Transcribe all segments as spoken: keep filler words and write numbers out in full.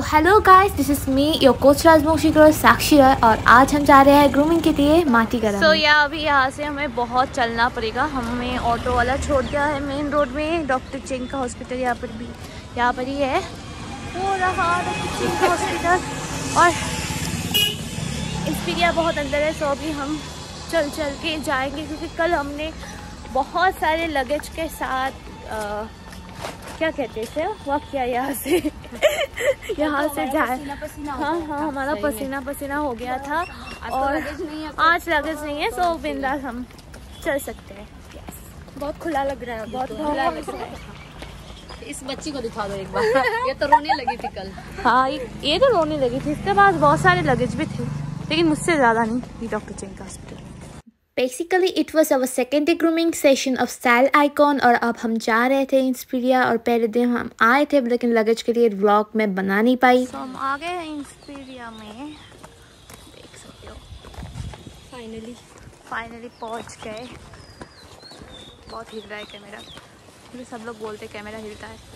Hello guys, this is me your coach Rajvanshi करो साक्षी है और आज हम जा रहे हैं ग्रूमिंग के लिए माटी करा। सो या अभी यहाँ से हमें बहुत चलना पड़ेगा। हमें ऑटो वाला छोड़ दिया है मेन रोड में। डॉक्टर चिंग का हॉस्पिटल यहाँ पर भी यहाँ पर ही है, वो रहा डॉक्टर चिंग का हॉस्पिटल। और इंस्पीरिया बहुत अंदर है, सो अभी हम चल चल के जाएंगे क्योंकि कल हमने बहुत सारे लगेज के साथ आ, क्या कहते थे वॉक किया यहाँ से यहाँ से जाए। हाँ हाँ हमारा पसीना पसीना हो गया था और आज लगेज नहीं है, सो बिंदास हम चल सकते हैं। बहुत खुला लग रहा है, बहुत खुला लग रहा है। इस बच्ची को दिखा दो एक बार, ये तो रोने लगी थी कल। हाँ ये तो रोने लगी थी। इसके पास बहुत सारे लगेज भी थे लेकिन मुझसे ज़्यादा नहीं। डॉक्टर चिंग का hospital. Basically it was our second day grooming session of style icon और अब हम जा रहे थे इंस्पीरिया। और पहले दिन हम आए थे लेकिन लगेज के लिए व्लॉग में बना नहीं पाई। so, हम आ गए हैं इंस्पीरिया में, देख सकते हो। फाइनली फाइनली पहुंच गए। बहुत हिल रहा है कैमरा, मुझे सब लोग बोलते कैमरा हिलता है।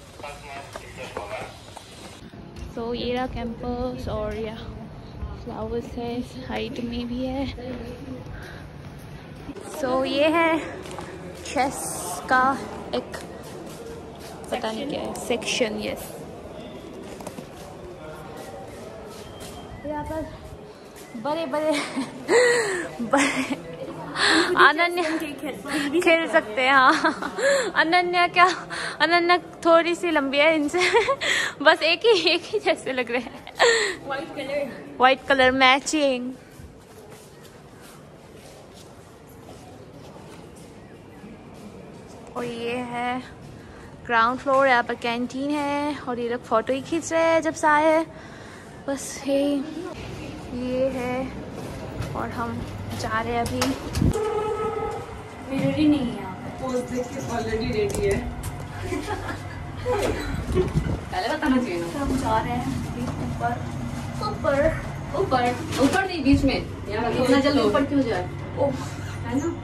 तो so, ये रहा कैंपस और या फ्लावर्स है, हाइट में भी है। सो so, ये है चेस का एक पता नहीं क्या है सेक्शन। यस यहाँ पर बड़े बड़े बड़े अनन्या खेल सकते हैं। हाँ अनन्या क्या, अनन्या थोड़ी सी लंबी है इनसे बस एक ही एक ही जैसे लग रहे हैं। White colour white colour matching. और ये है ग्राउंड फ्लोर, यहाँ पर कैंटीन है और ये लोग फोटो ही खींच रहे हैं जब से आए हैं। बस ये ये है और हम जा रहे हैं अभी। मिरर ही नहीं है यहाँ पे, पोज देख के ऑलरेडी रेडी है। पहले बताना चाहिए ना। हम जा रहे हैं ऊपर ऊपर ऊपर ऊपर नहीं, बीच में। यहाँ इतना जल्दी ऊपर क्यों जाए? ओह है ना।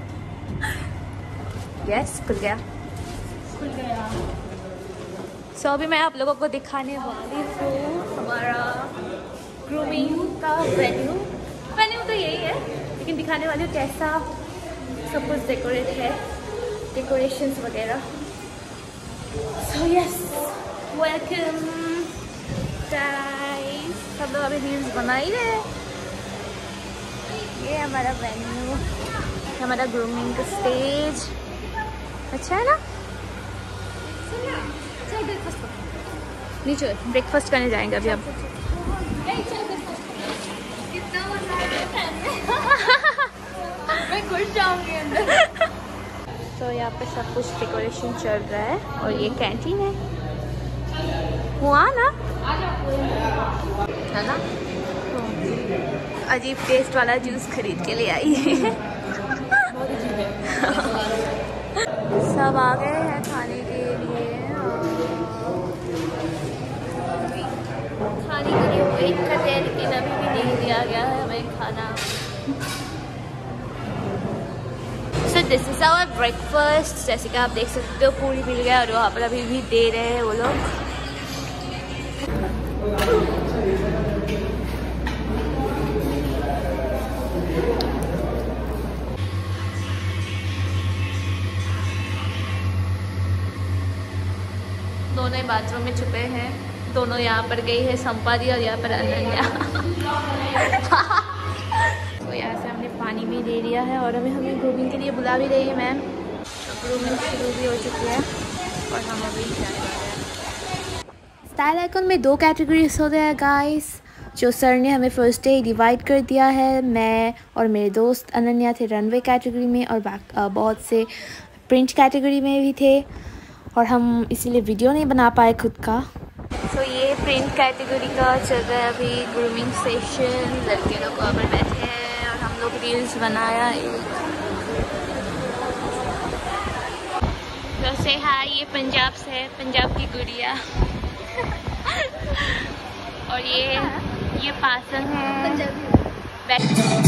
यस खुल गया खुल गया। सो so, अभी मैं आप लोगों को दिखाने वाली हूँ हमारा ग्रूमिंग का वेन्यू। वेन्यू तो यही है लेकिन दिखाने वाली हूँ कैसा सब कुछ डेकोरेट है, डेकोरेशंस वगैरह। So yes welcome guys. सब लोग अभी रील्स बना ही रहे हैं। ये हमारा वेन्यू, हमारा ग्रूमिंग का स्टेज। अच्छा है ना। नीचे ब्रेकफास्ट करने जाएंगे अभी हम। मैं घुस जाऊंगी अंदर। तो यहाँ पे सब कुछ डेकोरेशन चल रहा है और ये कैंटीन है। हुआ ना है ना। अजीब टेस्ट वाला जूस खरीद के ले आई है। सब आ गए हैं खाने के लिए, खाने के लिए वेट करते हैं लेकिन अभी भी नहीं दिया गया है हमें खाना। So this is our breakfast. जैसे कि आप देख सकते हो पूरी मिल गया और वहाँ पर अभी भी दे रहे हैं वो लोग। दोनों ही बाथरूम में छुपे हैं। दोनों यहाँ पर गई है संपादी और यहाँ पर अनन्या। तो यहाँ से हमने पानी भी ले लिया है और अभी हमें ग्रूमिंग के लिए बुला भी रही है मैम। तो ग्रूमिंग शुरू भी हो चुकी है और हम अभी जाने वाले हैं। स्टाइल आइकॉन में दो कैटेगरीज होते हैं गाइस, जो सर ने हमें फर्स्ट डे डिवाइड कर दिया है। मैं और मेरे दोस्त अनन्या थे रनवे कैटेगरी में और बहुत से प्रिंट कैटेगरी में भी थे और हम इसीलिए वीडियो नहीं बना पाए खुद का। तो so, ये प्रिंट कैटेगरी का चल रहा है अभी ग्रूमिंग सेशन। लड़के लोग वहाँ पर बैठे हैं और हम लोग रील्स बनाया। वैसे हाँ ये पंजाब से है, पंजाब की गुड़िया। और ये ये पासन है Punjabi.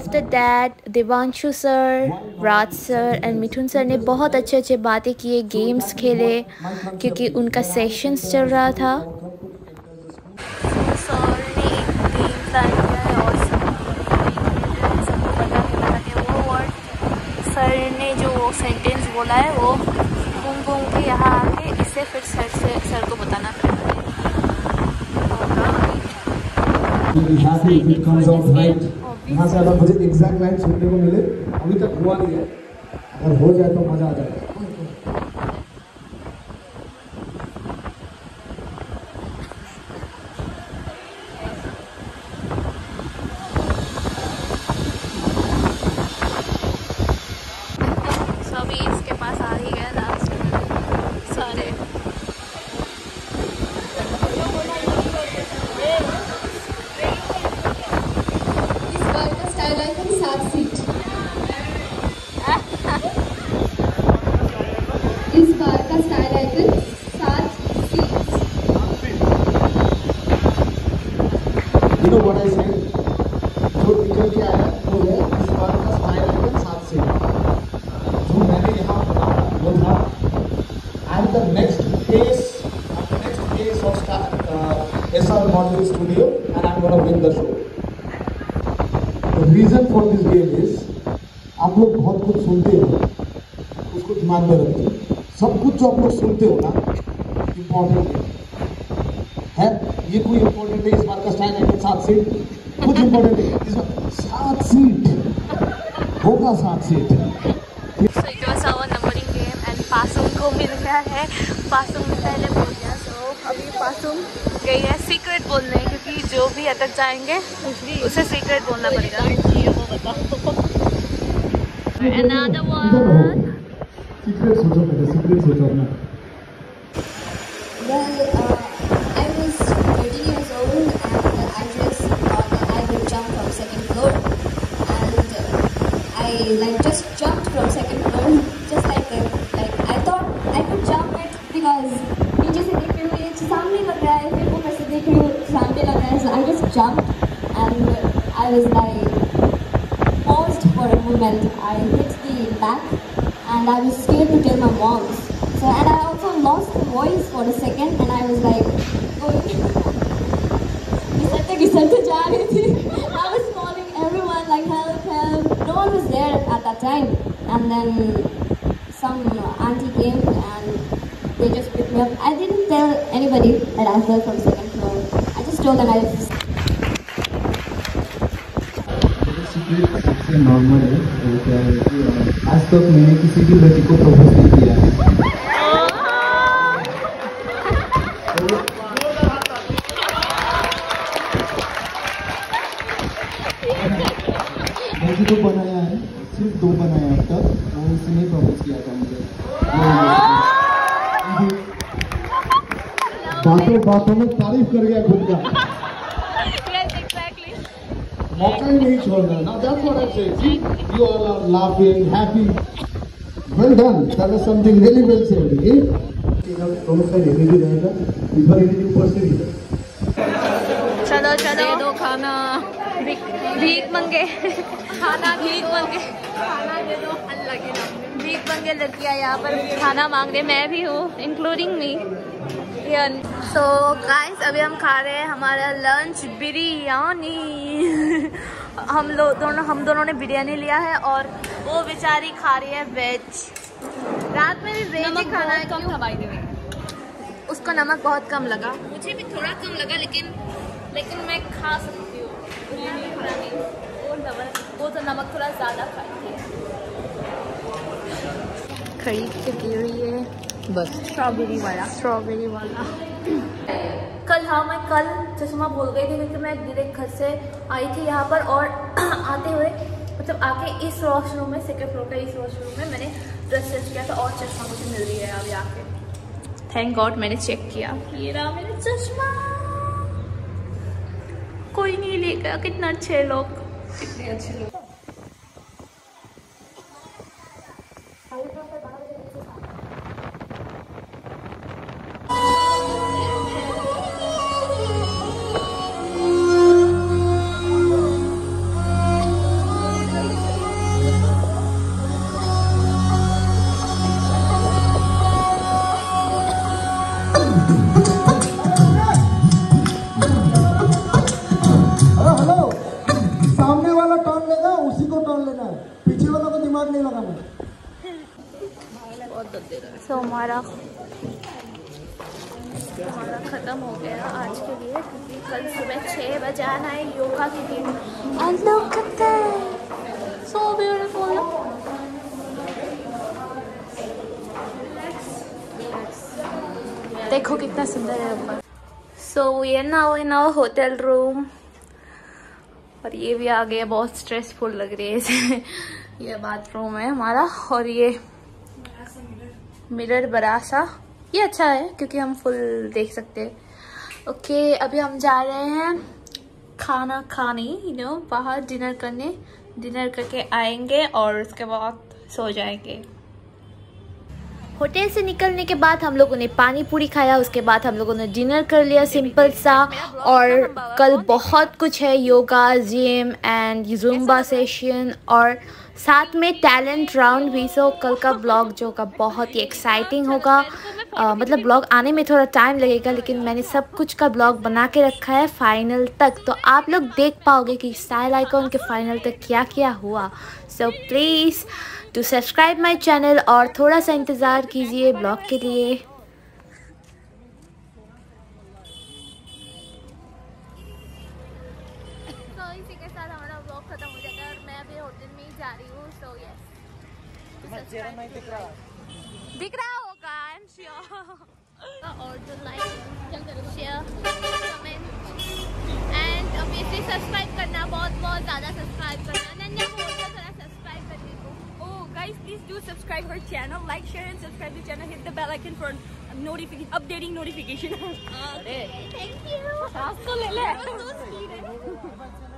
After that Devanshu sir, Raj sir and Mithun sir ने बहुत अच्छे अच्छे बातें किए, गेम्स खेले क्योंकि उनका सेशंस चल रहा था। सर ने एक गेम प्लान किया है और सबको बता के बता के वो वर्ड सर ने जो सेंटेंस बोला है वो घूम घूम के यहाँ आके इसे फिर सर से सर को बताना पड़ेगा। यहाँ से अगर मुझे एग्जैक्ट लाइन सुनने को मिले, अभी तक हुआ नहीं है, अगर हो जाए तो मजा आ जाएगा। सभी इसके पास आ ही गए लास्ट सारे। इस बार का स्टाइल आइकन सात seat. You know what I said? जो निकल के आया वो है इस बार का स्टाइल आइकन सात सीट। जो मैंने यहाँ पढ़ा वो था I'm the next case, I'm the next case of star, uh, S R Modeling Studio and I'm gonna win the show. The reason for this game is आप लोग बहुत कुछ सुनते हो, उसको दिमाग में रखिए। सब कुछ जो आप लोग सुनते हो ना इम्पोर्टेंट है, ये कोई इम्पोर्टेंट है इस बार का स्टाइल आइकन सात सीट, कुछ इम्पोर्टेंट है इस बार सात सीट होगा, सात seat. So it was our numbering game and पासुम को मिल गया है। पासुम ने पहले बोल दिया, so अभी पासुम गई है सीक्रेट बोलने, क्योंकि जो भी अटक जाएंगे उसे सीक्रेट बोलना पड़ेगा। Another one. सीक्रेट सोचो पहले, सीक्रेट सोचो अपना। Well, uh, I was thirteen years old and I just thought that I would jump from second floor, and uh, I like just jumped from second floor just like that. Like I thought I could jump it because नीचे से देख रही हूँ ये सामने लग रहा है, फिर ऊपर से देख रही हूँ सामने लग रहा है, so I just jumped and I was like paused for a moment. I hit the back and I was scared to tell my mom. So and I also lost the voice for a second and I was like going घिसटते घिसटते जा रही थी. I was calling everyone like help help. No one was there at that time, and then some auntie came and they just picked me up. I didn't tell anybody that I fell from second floor. I just told them I was सबसे normal है, तो क्या है कि आज तक मैंने किसी भी लड़की को प्रपोज नहीं किया है। लड़की को बनाया है, सिर्फ दो बनाया अब तक, वो उसने प्रपोज किया था मुझे। बातों बातों में तारीफ कर गया खुद का, मौका ही नहीं छोड़ना ना। That's what I say. See, you all are laughing, happy. Well done. That was something really well said. Okay? दोनों साइड एनर्जी रहेगा, इधर एनर्जी ऊपर से इधर। चलो चलो दे दो खाना, भीख मंगे खाना, भीख मंगे खाना दे दो, अल्लाह के नाम में भीख मंगे लड़कियाँ यहाँ पर खाना मांग रहे, मैं भी हूँ इंक्लूडिंग मी। सो गाइस अभी हम खा रहे हैं हमारा लंच बिरयानी। हम लोग दोनों हम दोनों ने बिरयानी लिया है और वो बेचारी खा रही है वेज। रात में भी वेज ही खाना है, कम था बाय द वे। उसको नमक बहुत कम लगा, मुझे भी थोड़ा कम लगा, लेकिन लेकिन मैं खा सकती हूँ बिरयानी खानी। वो नमक वो तो नमक थोड़ा ज़्यादा खाई है। खरीद के दे रही है बस स्ट्रॉबेरी वाला स्ट्रॉबेरी वाला कल हाँ मैं कल चश्मा भूल गई थी, क्योंकि मैं डायरेक्ट घर से आई थी यहाँ पर, और आते हुए मतलब आके इस वॉशरूम में, सेकंड फ्लोर का इस वॉशरूम में मैंने ड्रेस चेंज किया था और चश्मा मुझे मिल रही है अभी आके। थैंक गॉड मैंने चेक किया, ये रहा मेरा चश्मा। कोई नहीं ले गया, कितना अच्छे लोग, कितने अच्छे लोग। तो हमारा हमारा ख़त्म हो गया आज के लिए, क्योंकि कल सुबह छः बजे आना है योगा के लिए। And look at that, so beautiful. देखो कितना सुंदर है ऊपर। So we are now in our hotel room, और ये भी आ गया, बहुत स्ट्रेसफुल लग रही है इसे। ये बाथरूम है हमारा, और ये मिरर बड़ा सा, ये अच्छा है क्योंकि हम फुल देख सकते हैं। ओके, अभी हम जा रहे हैं खाना खाने, यू नो बाहर डिनर करने। डिनर करके आएंगे और उसके बाद सो जाएंगे। होटल से निकलने के बाद हम लोगों ने पानी पूरी खाया, उसके बाद हम लोगों ने डिनर कर लिया सिंपल सा। और कल बहुत कुछ है, yoga, gym and zumba session, और साथ में टैलेंट राउंड भी। सो कल का ब्लॉग जो का बहुत ही एक्साइटिंग होगा। आ, मतलब ब्लॉग आने में थोड़ा टाइम लगेगा, लेकिन मैंने सब कुछ का ब्लॉग बना के रखा है फाइनल तक, तो आप लोग देख पाओगे कि स्टाइल आइकॉन के फाइनल तक क्या क्या हुआ। So please to subscribe my channel और थोड़ा सा इंतज़ार कीजिए ब्लॉग के लिए। तो इसी के साथ हमारा ब्लॉग खत्म हो जाता है, और मैं अभी होटल में ही जा रही हूँ। सो यस, दिख रहा होगा, आई एम श्योर। और जो like, share, comment and obviously subscribe करना, बहुत बहुत ज़्यादा सब्सक्राइब करना। नन्या को बोल दो थोड़ा सब्सक्राइब करने को। Oh guys, please do subscribe her channel, like, share and subscribe the channel, hit the bell icon for notification, updating notification. Okay, thank you. That's so